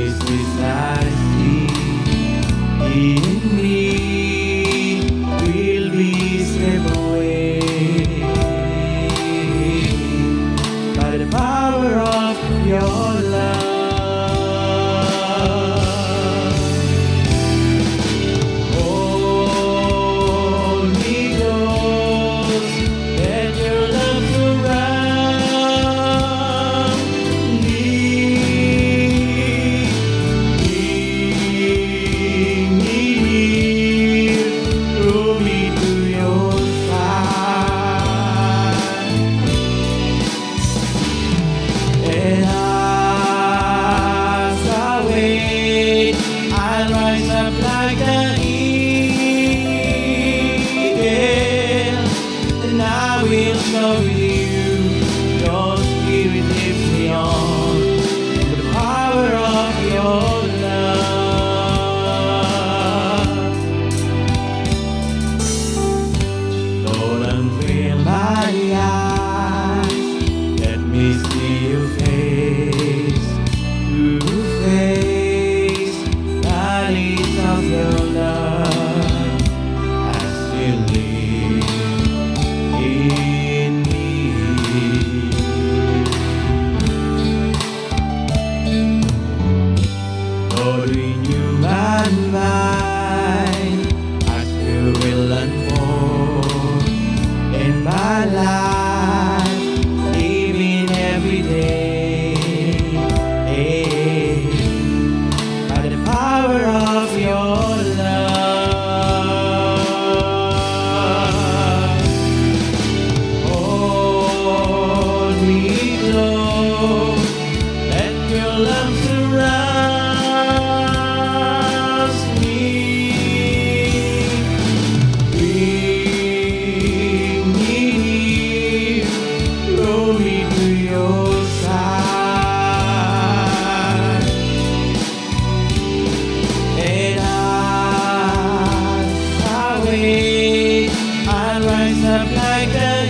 this I see in me will be swept away by the power of your love. Holy Ghost, let your love surround me. Bring me near, draw me to your side, and as I wait, I'll rise up like an eagle, and I will show you your spirit lifts me on the power of your love. Lord, unveil my eyes, let me see your face to face the needs of your love as you live in me. Lord, renew my mind as you will unfold in my life, living every day by the power of your love. Hold me close, let your love surround me. Bring me near, draw me to your side, and as I wait, I'll rise up like an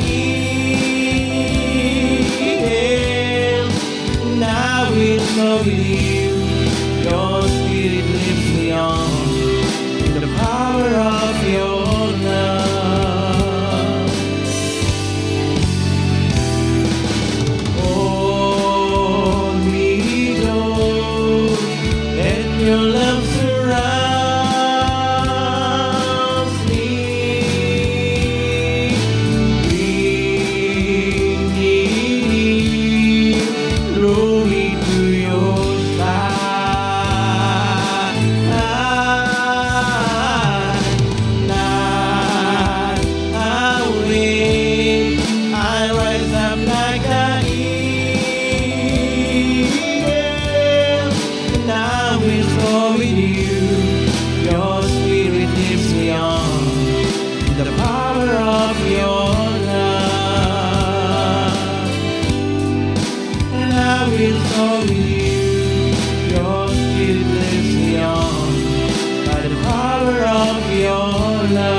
eagle, and I will go with you. Your spirit lifts me on in the power of your love. Hold me close, let your love surround me. Bring me near, draw me to your side. Night away, I rise up like an eagle, and I will soar with you. Your spirit lifts me on the power of your love, and I will soar with you. Your spirit lifts me on by the power of your love.